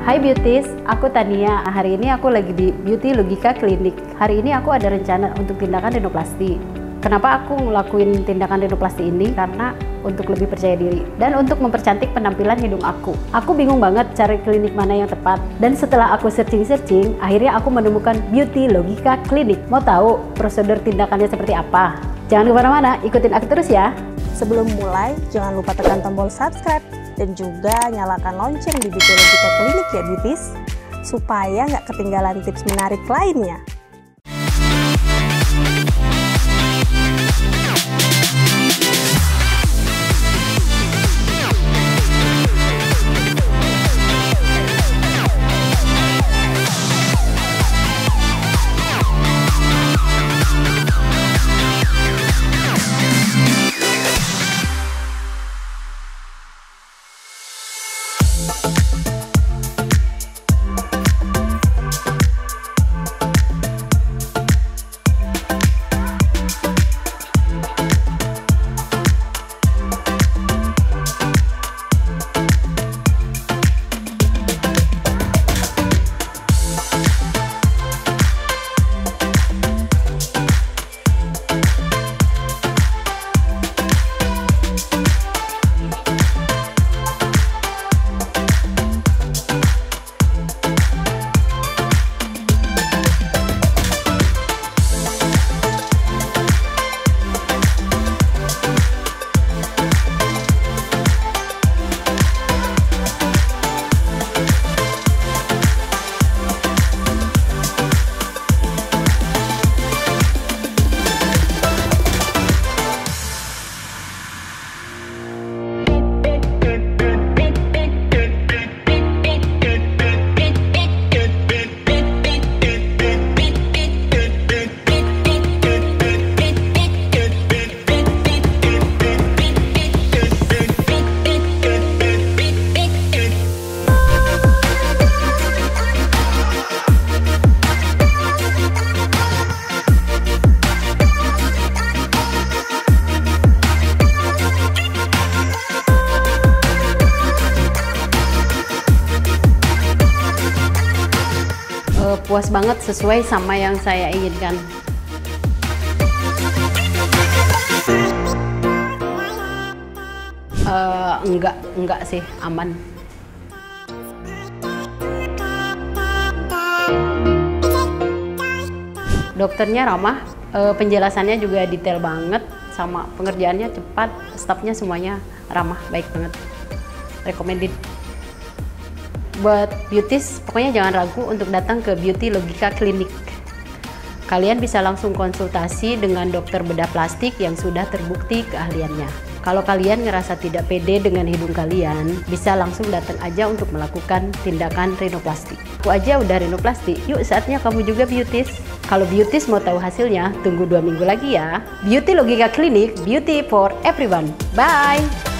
Hai Beauties, aku Tania. Hari ini aku lagi di Beauty Logika Klinik. Hari ini aku ada rencana untuk tindakan rinoplasti. Kenapa aku ngelakuin tindakan rinoplasti ini? Karena untuk lebih percaya diri dan untuk mempercantik penampilan hidung aku. Aku bingung banget cari klinik mana yang tepat. Dan setelah aku searching, akhirnya aku menemukan Beauty Logika Klinik. Mau tahu prosedur tindakannya seperti apa? Jangan kemana-mana, ikutin aku terus ya. Sebelum mulai, jangan lupa tekan tombol subscribe dan juga nyalakan lonceng di Beauty Logika Klinik ya Beauties, supaya nggak ketinggalan tips menarik lainnya. Puas banget, sesuai sama yang saya inginkan. Enggak sih, aman. Dokternya ramah, penjelasannya juga detail banget, sama pengerjaannya cepat, stafnya semuanya ramah, baik banget. Recommended. Buat beauties, pokoknya jangan ragu untuk datang ke Beauty Logika Klinik. Kalian bisa langsung konsultasi dengan dokter bedah plastik yang sudah terbukti keahliannya. Kalau kalian ngerasa tidak pede dengan hidung kalian, bisa langsung datang aja untuk melakukan tindakan rinoplasti. Aku aja udah rinoplasti, yuk saatnya kamu juga beauties. Kalau beauties mau tahu hasilnya, tunggu 2 minggu lagi ya. Beauty Logika Klinik, beauty for everyone. Bye!